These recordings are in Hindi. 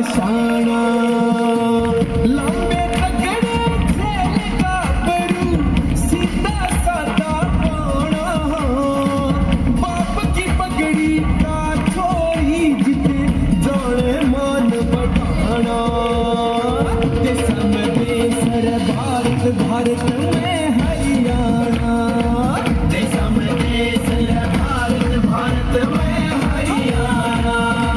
शाना लंबे तगड़े खेल का बरू सीधा साधा पाना बाप की पगड़ी का छोरी जिते जाने मान बढ़ाना देसर भारत भारत में हरियाणा देसर भारत भारत में हरियाणा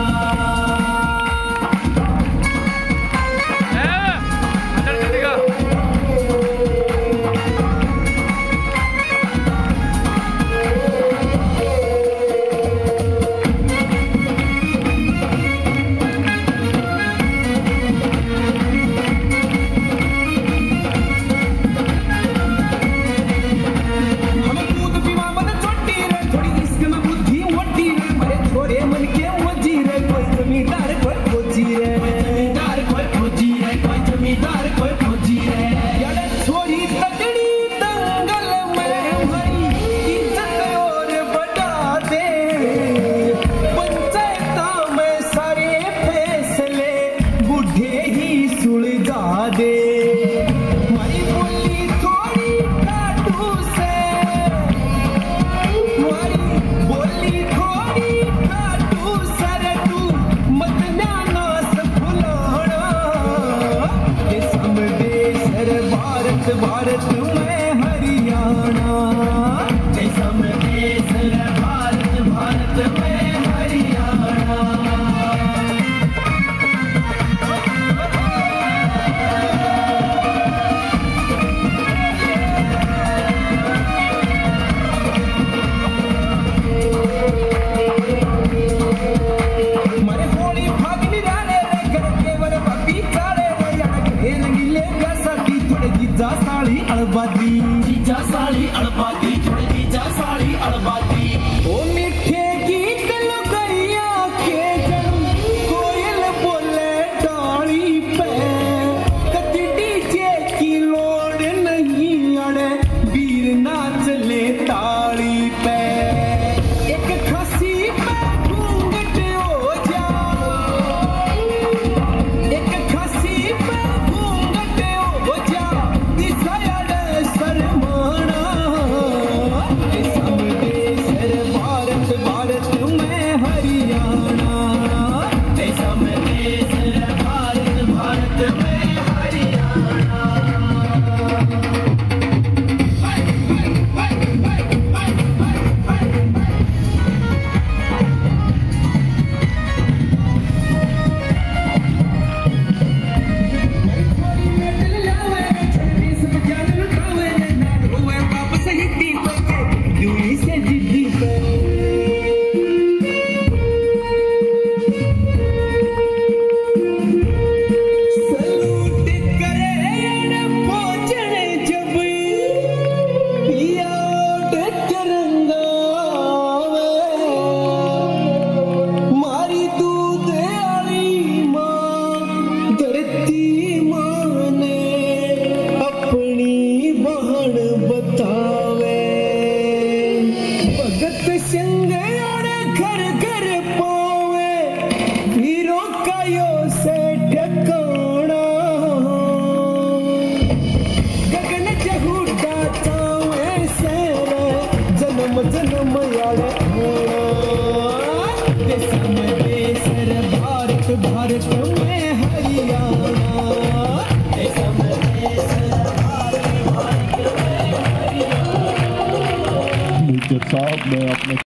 भारत में हरियाणा देसर भारत भारत में हरियाणा मरे होली फागनी राणे रे घर केवल बापी चाळे रे याडे रंगीले व्यासाठी थोडे जीजा साळी अळबादी जीजा साळी अळबादी थोडे जीजा साळी अळबादी ओ मिठे गीत लुगाइया के जन कोयल बोले डाली पे कदी डीजे की लोड़ नहीं अड़े वीर नाच ले ताली पे एक खासी पे घूंघट हो जा एक खासी पे घूंघट हो जा दिसाया शर्माना देसर भारत भारत में हरियाणा देसर भारत भारत में हरियाणा घर घर पावे वीरों का यो से ठिकाना गगन चहुटा चावे से जन्म जन्म यारे देसर भारत भारत में हरियाणा देसर भारत भारत में हरियाणा। साहब मैं अपने